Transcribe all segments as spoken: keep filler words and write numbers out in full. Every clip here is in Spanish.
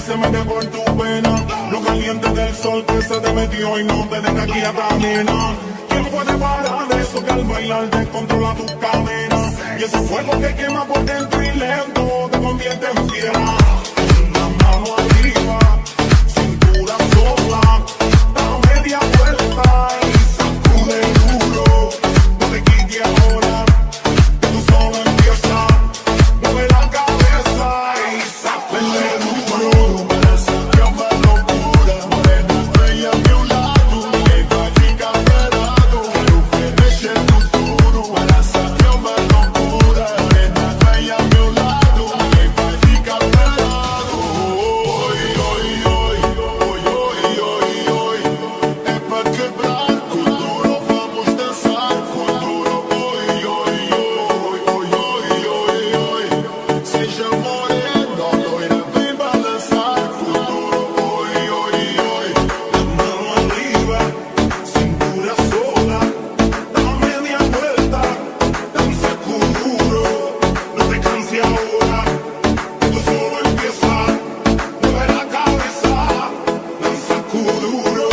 se mete por tu pena. Lo caliente del sol que se te metió y no te deja aquí a caminar. ¿Quién puede parar eso que al bailar descontrola tus cadenas? Y ese fuego que quema por dentro y lento te convierte en fiera. La mano arriba, cintura sola, da media vuelta y sacude duro. No te quites ahora, que tú solo empiezas. Mueve la cabeza y sacude duro. Para sacar más locura, morena bella a mi lado. Ninguém vai ficar parado, quero oferecer futuro. Para sacar más locura, morena bella a mi lado. Ninguém vai ficar parado. Oi, oi, oi, oi, oi, oi, oi. É pra quebrar com duro, vamos dançar com duro. Oi, oi, oi, oi, oi, oi, oi. Seja morena, loira, vem balançar com duro. Oi, oi, oi. Mão arriba, cintura sola, da media vuelta, danza con duro. No te canses ahora, esto solo empieza. Mueve la cabeza, danza con duro.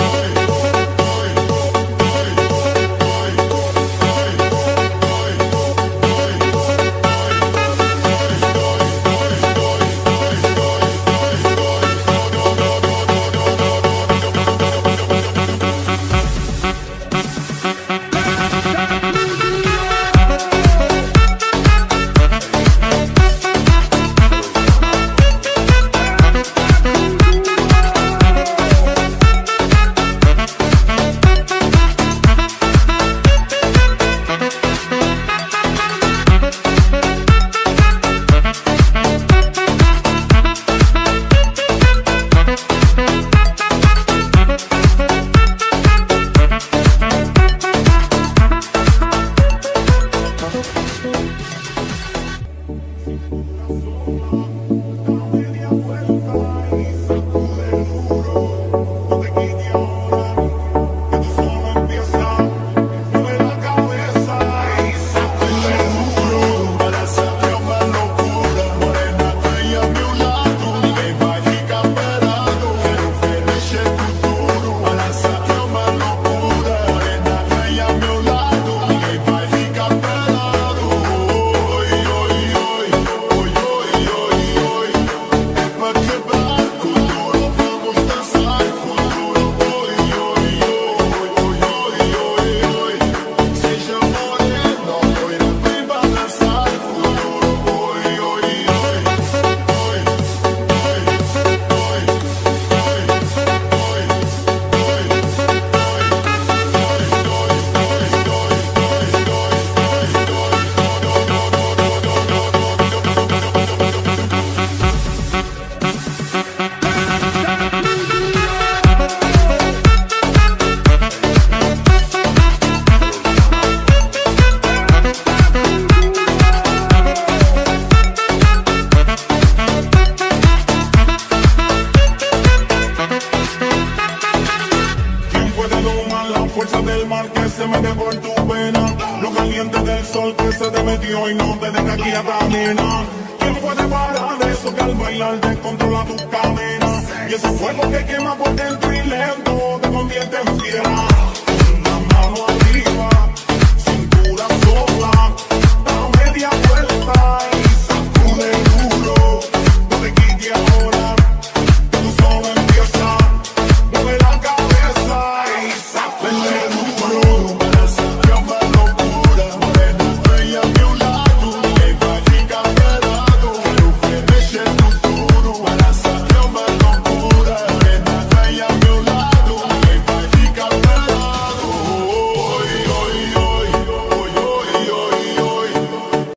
Fuerza del mar que se mete por tu pena. Lo caliente del sol que se te metió y no te deja aquí a caminar. ¿Quién puede parar eso que al bailar descontrola tus cadenas? Y ese fuego que quema por dentro y lento te convierte en fiera. La mano arriba,